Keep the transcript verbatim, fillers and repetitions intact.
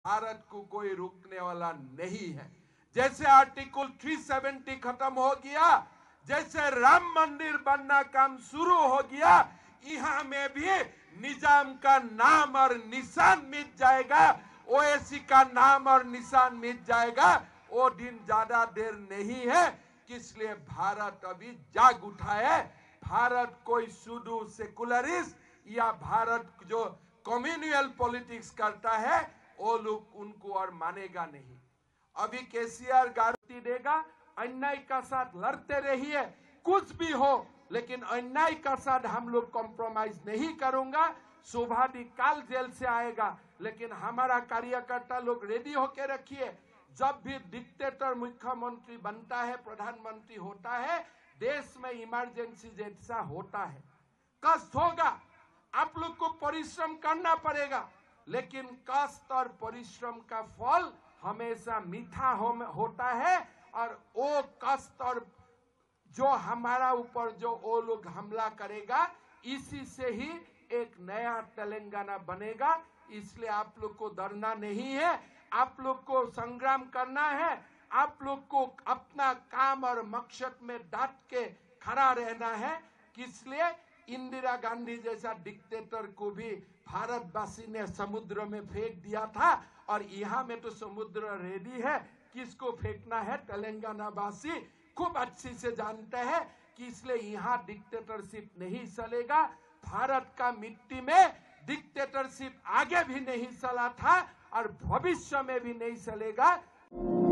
भारत को कोई रोकने वाला नहीं है। जैसे आर्टिकल तीन सौ सत्तर खत्म हो गया, जैसे राम मंदिर बनना काम शुरू हो गया, यहाँ में भी निजाम का नाम और निशान मिट जाएगा, ओवैसी का नाम और निशान मिट जाएगा। वो दिन ज्यादा देर नहीं है, इसलिए भारत अभी जाग उठा है। भारत कोई सुडो सेकुलरिस्ट या भारत जो कम्युनल पॉलिटिक्स करता है वो लोग उनको और मानेगा नहीं। अभी केसीआर गारंटी देगा, अन्याय का साथ लड़ते रहिए, कुछ भी हो, लेकिन अन्याय का साथ हम लोग कॉम्प्रोमाइज नहीं करूंगा। शोभादी काल जेल से आएगा, लेकिन हमारा कार्यकर्ता लोग रेडी होके रखिए। जब भी डिक्टेटर मुख्यमंत्री बनता है, प्रधानमंत्री होता है, देश में इमरजेंसी जैसा होता है, कष्ट होगा, आप लोग को परिश्रम करना पड़ेगा, लेकिन कष्ट और परिश्रम का फल हमेशा मीठा हो, होता है। और वो कष्ट और जो हमारा ऊपर जो वो लोग हमला करेगा, इसी से ही एक नया तेलंगाना बनेगा। इसलिए आप लोग को डरना नहीं है, आप लोग को संग्राम करना है, आप लोग को अपना काम और मकसद में डट के खड़ा रहना है। इसलिए इंदिरा गांधी जैसा डिक्टेटर को भी भारतवासी ने समुद्र में फेंक दिया था, और यहाँ में तो समुद्र रेडी है, किसको फेंकना है तेलंगाना वासी खूब अच्छी से जानते हैं कि इसलिए यहाँ डिक्टेटरशिप नहीं चलेगा। भारत का मिट्टी में डिक्टेटरशिप आगे भी नहीं चला था और भविष्य में भी नहीं चलेगा।